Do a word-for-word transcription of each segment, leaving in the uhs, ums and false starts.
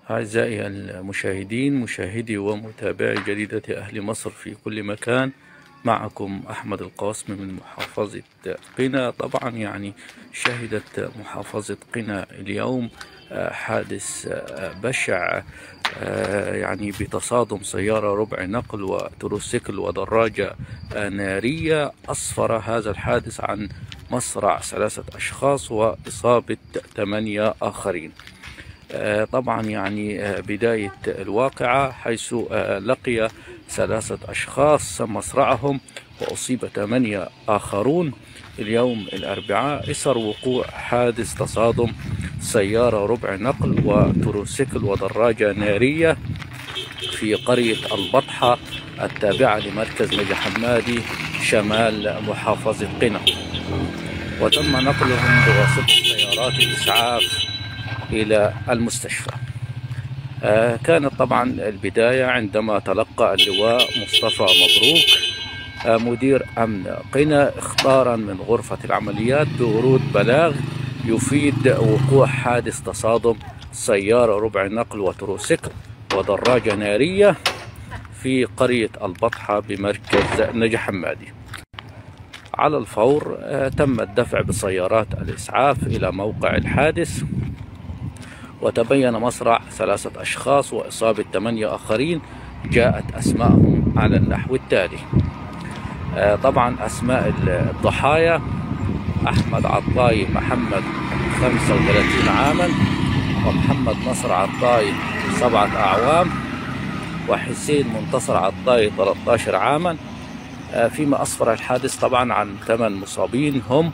أعزائي المشاهدين، مشاهدي ومتابعي جريدة أهل مصر في كل مكان، معكم أحمد القاسم من محافظة قنا. طبعا يعني شهدت محافظة قنا اليوم حادث بشع، يعني بتصادم سيارة ربع نقل وتروسيكل ودراجة نارية. أسفر هذا الحادث عن مصرع ثلاثة أشخاص وإصابة ثمانية آخرين. طبعا يعني بداية الواقعة حيث لقي ثلاثة أشخاص مصرعهم وأصيب ثمانية آخرون اليوم الأربعاء إثر وقوع حادث تصادم سيارة ربع نقل وتروسيكل ودراجة نارية في قرية البطحة التابعة لمركز نجا حمادي شمال محافظة قنا، وتم نقلهم بواسطة سيارات الإسعاف إلى المستشفى. آه كانت طبعا البداية عندما تلقى اللواء مصطفى مبروك آه مدير أمن قنا اخطارا من غرفة العمليات بورود بلاغ يفيد وقوع حادث تصادم سيارة ربع نقل وتروسيكل ودراجة نارية في قرية البطحة بمركز نجا حمادي. على الفور آه تم الدفع بسيارات الإسعاف إلى موقع الحادث، وتبين مصرع ثلاثة أشخاص وإصابة ثمانية آخرين. جاءت أسماءهم على النحو التالي. آه طبعا أسماء الضحايا: أحمد عطاي محمد خمسة وثلاثين عاما، ومحمد نصر عطاي سبعة أعوام، وحسين منتصر عطاي ثلاثة عشر عاما. آه فيما أسفر الحادث طبعا عن ثمان مصابين هم: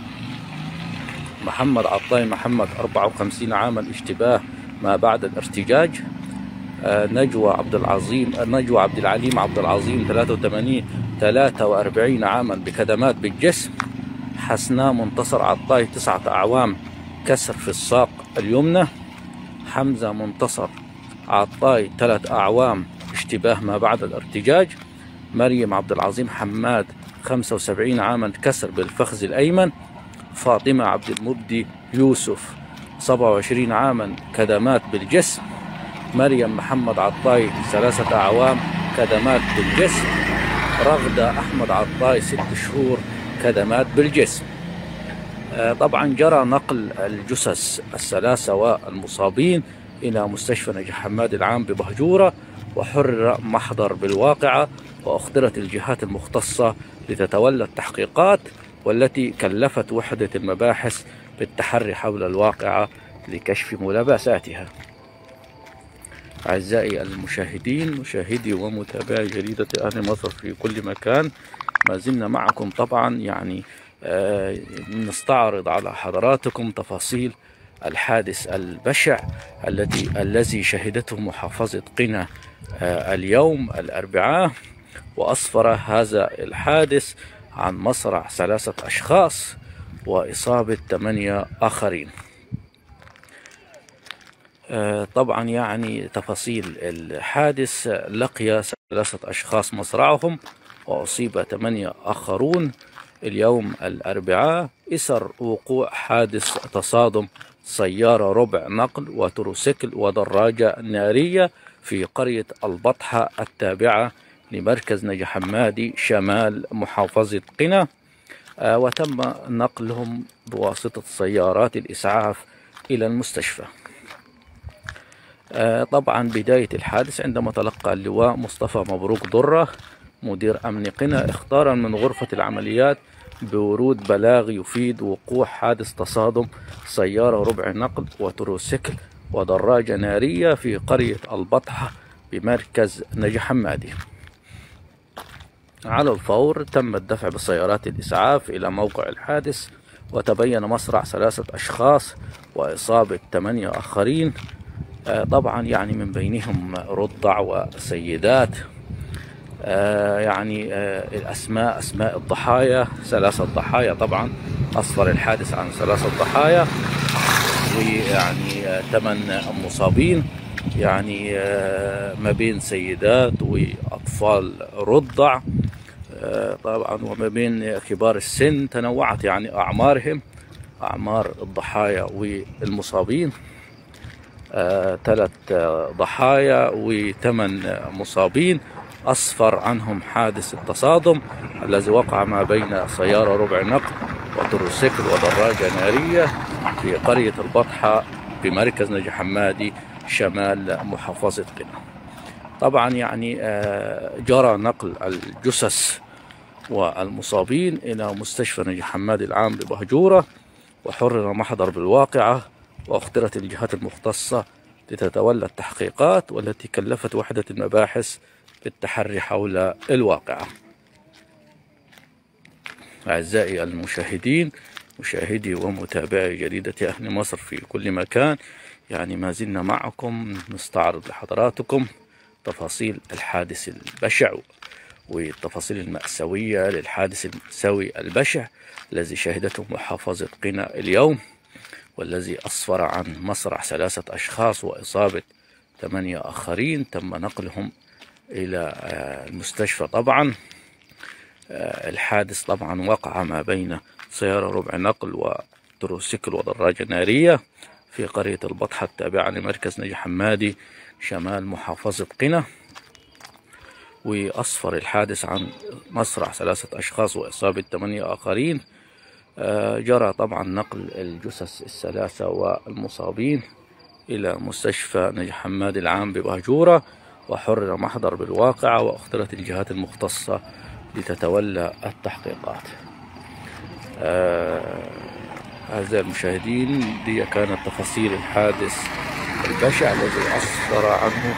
محمد عطاي محمد أربعة وخمسين عاما اشتباه ما بعد الارتجاج، آه نجوى عبد العظيم نجوى عبد العليم عبد العظيم ثلاثة وثمانين ثلاثة وأربعين عاما بكدمات بالجسم، حسناء منتصر عطاي تسعة أعوام كسر في الساق اليمنى، حمزة منتصر عطاي ثلاث أعوام اشتباه ما بعد الارتجاج، مريم عبد العظيم حماد خمسة وسبعين عاما كسر بالفخذ الأيمن، فاطمة عبد المبدي يوسف سبعة وعشرين عاما كدمات بالجسم، مريم محمد عطاي ثلاثة أعوام كدمات بالجسم، رغدة أحمد عطاي ست شهور كدمات بالجسم. آه طبعا جرى نقل الجثث الثلاثة والمصابين إلى مستشفى نجا حمادي العام ببهجورة، وحرر محضر بالواقعة، وأخبرت الجهات المختصة لتتولى التحقيقات، والتي كلفت وحدة المباحث بالتحري حول الواقعة لكشف ملابساتها. أعزائي المشاهدين، مشاهدي ومتابعي جريدة أهل مصر في كل مكان، ما زلنا معكم طبعا يعني آه نستعرض على حضراتكم تفاصيل الحادث البشع التي الذي شهدته محافظة قنا آه اليوم الأربعاء. وأسفر هذا الحادث عن مصرع ثلاثة أشخاص وإصابة ثمانية آخرين. آه طبعا يعني تفاصيل الحادث: لقي ثلاثة أشخاص مصرعهم وأصيب ثمانية آخرون اليوم الأربعاء إثر وقوع حادث تصادم سيارة ربع نقل وتروسيكل ودراجة نارية في قرية البطحة التابعة لمركز نجا حمادي شمال محافظة قنا، آه وتم نقلهم بواسطة سيارات الإسعاف إلى المستشفى. آه طبعا بداية الحادث عندما تلقى اللواء مصطفى مبروك ضرة مدير أمن قنا اخطارا من غرفة العمليات بورود بلاغ يفيد وقوع حادث تصادم سيارة ربع نقل وتروسيكل ودراجة نارية في قرية البطحة بمركز نجا حمادي. على الفور تم الدفع بسيارات الإسعاف إلى موقع الحادث، وتبين مصرع ثلاثة أشخاص وإصابة ثمانية آخرين، آه طبعا يعني من بينهم رضع وسيدات. آه يعني آه الأسماء أسماء الضحايا ثلاثة ضحايا. طبعا أسفر الحادث عن ثلاثة ضحايا ويعني آه ثمان مصابين، يعني آه ما بين سيدات وأطفال رضع آه طبعا، وما بين كبار السن. تنوعت يعني أعمارهم، أعمار الضحايا والمصابين. ثلاث ضحايا وثمان مصابين. أسفر عنهم حادث التصادم الذي وقع ما بين سيارة ربع نقل وتروسيكل ودراجة نارية في قرية البطحة بمركز نجي حمادي شمال محافظة قنا. طبعا يعني جرى نقل الجثث والمصابين إلى مستشفى نجي حمادي العام ببهجورة، وحرر محضر بالواقعة، واخترت الجهات المختصة لتتولى التحقيقات، والتي كلفت وحدة المباحث بالتحري حول الواقعة. أعزائي المشاهدين، مشاهدي ومتابعي جريدة أهل مصر في كل مكان، يعني ما زلنا معكم نستعرض لحضراتكم تفاصيل الحادث البشع والتفاصيل المأساوية للحادث المأساوي البشع الذي شهدته محافظة قنا اليوم، والذي أسفر عن مصرع ثلاثة أشخاص وإصابة ثمانية آخرين تم نقلهم إلى المستشفى. طبعا الحادث طبعا وقع ما بين سيارة ربع نقل وتروسيكل ودراجة نارية في قرية البطحة التابعة لمركز نجي حمادي شمال محافظة قنا، وأسفر الحادث عن مصرع ثلاثة أشخاص وإصابة ثمانية آخرين. جرى طبعا نقل الجثث الثلاثة والمصابين إلى مستشفى نجي حمادي العام ببهجورة، وحرر محضر بالواقعة، واخترت الجهات المختصة لتتولى التحقيقات. أعزائي المشاهدين، دي كانت تفاصيل الحادث البشع الذي أسفر عنه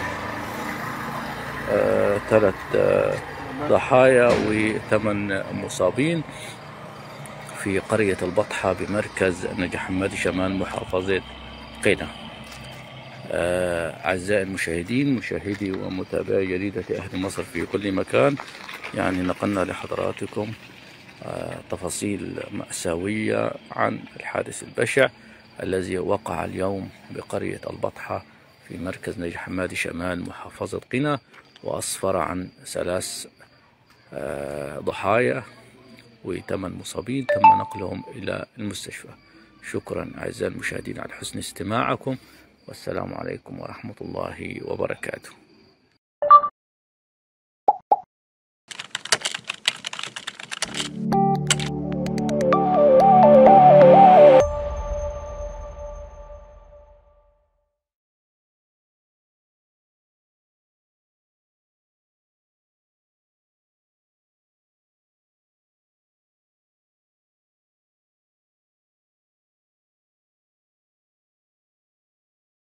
آه ثلاث آه ضحايا وثمان مصابين في قرية البطحة بمركز نجي حمادي شمال محافظة قنا. آه أعزائي المشاهدين، مشاهدي ومتابعي جريدة أهل مصر في كل مكان، يعني نقلنا لحضراتكم آه تفاصيل مأساوية عن الحادث البشع الذي وقع اليوم بقرية البطحة في مركز نجي حمادي شمال محافظة قنا، وأسفر عن ثلاث آه ضحايا وثمان مصابين تم نقلهم إلى المستشفى. شكرا أعزائي المشاهدين على حسن استماعكم، والسلام عليكم ورحمة الله وبركاته.